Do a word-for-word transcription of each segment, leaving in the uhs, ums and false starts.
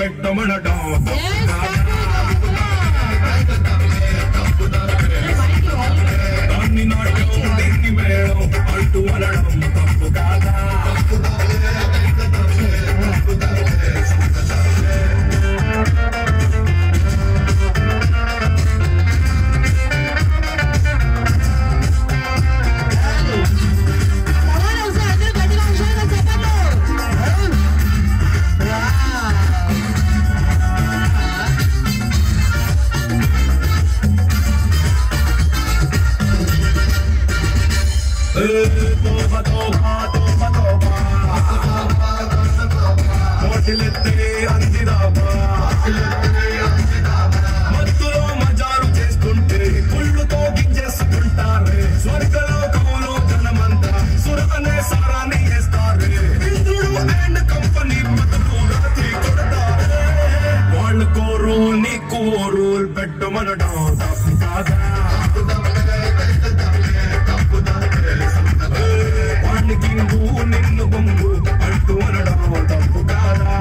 పెట్టమనడం దాన్ని నాట్యం దీన్ని మేడం అంటూ అనడం తప్పు కాదా Toba, toba, toba, toba. Motilette andidaba. మత్తులో మజారు చేస్తుంటే కుళ్ళుతో గింజేసుకుంటారే స్వర్గలోకంలో జనమంతా సుర అనే సారాన్ని వేస్తారే ఇంద్రుడు అండ్ కంపెనీ బతుకు రాత్రి కొడతారే వాళ్ళకో రూల్ నీకు రూల్ పెట్టమనడం తప్పు కాదా నిన్ను బొంగు అంటూ అనడం తప్పు కాదా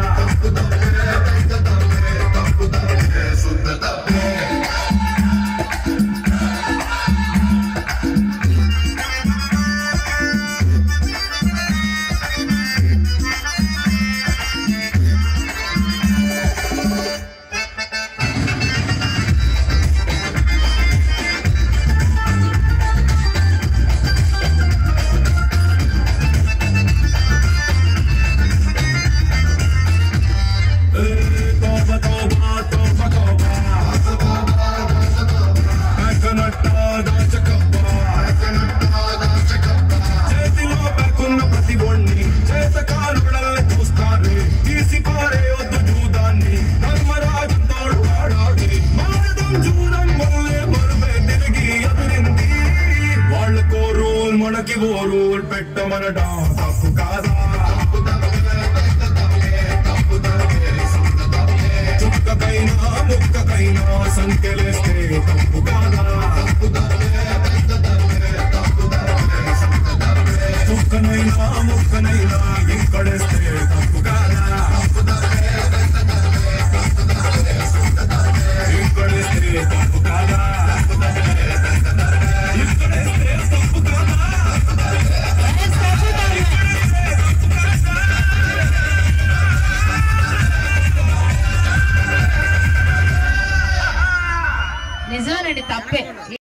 చేతిలో పెక్కున్న ప్రతి ఒడిని చేతకాలుడల్ని చూస్తారే తీసి పారే వద్దు జూదాన్ని ధర్మరాజంతో ఆడాడి మారదం జూదం వల్లే మరుపే తిరిగి ఎదురింది వాళ్ళకో రూల్ మనకి ఓ రూల్ పెట్టమనడం తప్పు కాదా చుక్కకైనా ముక్కకైనా సంఖ్యలేస్తే తప్పు కాదా ముక్కనైనా ముక్కనైనా ఇక్కడేస్తే తప్పు కాదా ఇక్కడేస్తే తప్పు కాదా ఇక్కడేస్తే తప్పు కాదా నిజమేనండి తప్పే